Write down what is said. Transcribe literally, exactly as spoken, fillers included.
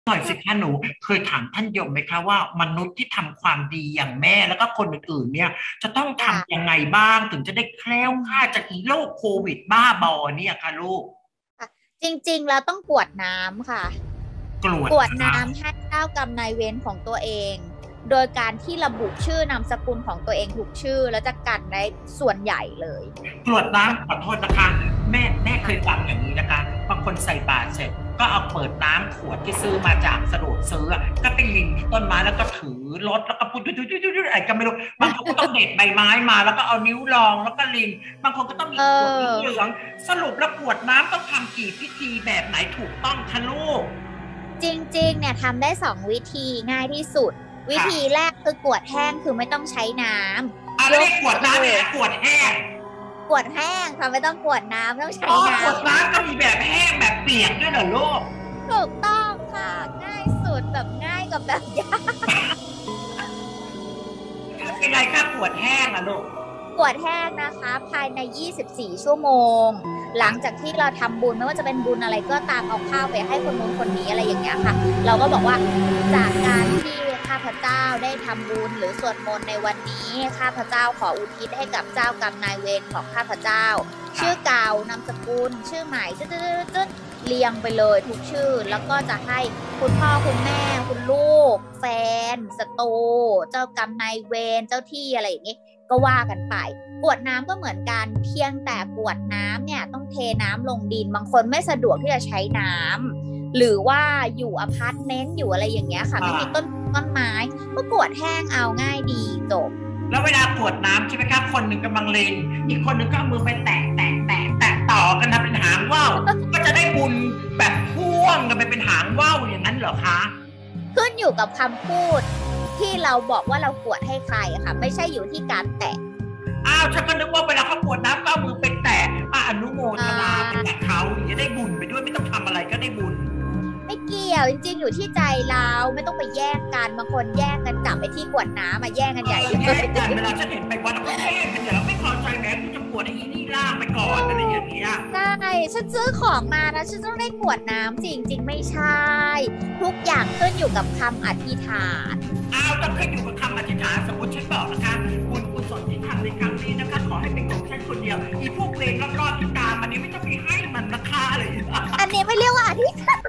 หน่อยสิคะหนูเคยถามท่านยมไหมคะว่ามนุษย์ที่ทำความดีอย่างแม่แล้วก็คนอื่นๆเนี่ยจะต้องทำยัค่ะงไงบ้างถึงจะได้แคล้วอืมคลาดจากอีโรคโควิดบ้าบอเนี่ยค่ะลูกค่ะจริงๆแล้วต้องกรวดน้ำค่ะกรวดกรวดนะคะน้ำให้เจ้ากรรมนายเวรของตัวเองโดยการที่ระบุชื่อนามสกุลของตัวเองถูกชื่อแล้วจะกันได้ส่วนใหญ่เลยกรวดน้ำขอโทษนะคะแม่แม่เคยฟังอย่างนี้นะคะบางคนใส่บาตรเสร็จก็เอาเปิดน้ำขวดที่ซื้อมาจากสะดวกซื้ออะก็ไปรินที่ต้นไม้แล้วก็ถือรถแล้วก็พูดๆๆๆอะไรก็ไม่รู้บางคนก็ต้องเด็ดใบไม้มาแล้วก็เอานิ้วรองแล้วก็รินบางคนก็ต้องมีเอขวดเหอลืองๆสรุปแล้วกรวดน้ำต้องทำกี่พิธีแบบไหนถูกต้องคะลูกจริงๆเนี่ยทำได้สองวิธีง่ายที่สุดวิธีค่ะแรกคือกรวดแห้งคือไม่ต้องใช้น้อะำยกไรกรวดน้ำมือเนี่ยกรวดแห้งกรวดแห้งค่ะไม่ต้องกรวดน้ำไม่ต้องใช้อ๋อกน้รวดน้ำก็มีแบบแห้งแบบเปียกด้วยเหรอลูกำถูกต้องค่ะง่ายสุดแบบง่ายกับแบบยากยังไงคะกรวดแห้งอะลูกกวดแห้งนะคะภายในยี่สิบสี่ชั่วโมงหลังจากที่เราทำบุญไม่ว่าจะเป็นบุญอะไรก็ตามเอาข้าวไปให้คนนู้นคนนี้อะไรอย่างเงี้ยค่ะเราก็บอกว่าจากการที่ข้าพเจ้าได้ทำบุญหรือสวดมนต์ในวันนี้ข้าพเจ้าขออุทิศให้กับเจ้ากรรมนายเวรของข้าพเจ้าชื่อเก่านามสกุลชื่อใหม่จึ๊ดๆๆเรียงไปเลยทุกชื่อแล้วก็จะให้คุณพ่อคุณแม่คุณลูกแฟนศัตรูเจ้ากรรมนายเวรเจ้าที่อะไรอย่างนี้ ก็ว่ากันไปกรวดน้ำก็เหมือนกันเพียงแต่กรวดน้ำเนี่ยต้องเทน้ำลงดินบางคนไม่สะดวกที่จะใช้น้ำหรือว่าอยู่อพาร์ตเมนต์อยู่อะไรอย่างเงี้ยค่ะไม่มีต้นต้นไม้ก็กรวดแห้งเอาง่ายดีจบแล้วเวลากรวดน้ำใช่ไหมครับคนหนึ่งกำลังเลนอีกคนหนึ่งก็เอามือไปแตะแตะแตะแตะต่อกันทำเป็นหางว่าวก็จะได้บุญแบบพ่วงกันไปเป็นหางว่าวอย่างนั้นเหรอคะขึ้นอยู่กับคำพูดที่เราบอกว่าเรากรวดให้ใครอะค่ะไม่ใช่อยู่ที่การแตะอ้าวฉันก็นึกว่าเวลาเขากรวดน้ำก็เอามือไปแตะอ่ะอนุโมอ่ทนาเป็นากับเขาอย่างนี้ได้บุญไปด้วยไม่ต้องทำอะไรก็ได้บุญไม่เกี่ยวจริงๆอยู่ที่ใจเราไม่ต้องไปแย่งกันบางคนแย่งกันจับไปที่กวดน้ำมาแย่งกันใหญ่เลแย่ยกันเวลาฉันเห็นไปวัดก็แย่กันอย่างไม่พอใจแม้กูจะกรวดไอ้นี่ล่างไปก่อนอะไรอย่างเงี้ยได้ฉันซื้อของมานะฉันต้องได้กวดน้ำจริงๆไม่ใช่ทุกอย่างขึ้นอยู่กับคำอธิษฐานอ้าวต้องขึ้นอยู่กับคำอธิษฐานสมมติฉันบอกนะคะบุญกุศลที่ทำในครั้งนี้นะคะขอให้เป็นของฉันคนเดียวอีพวกเลนรอบๆที่ตามมันนี้ไม่ต้องไปให้มันนะคะอะไรอย่างเงี้ยอันนี้ไม่เรียกว่าอธิษฐาน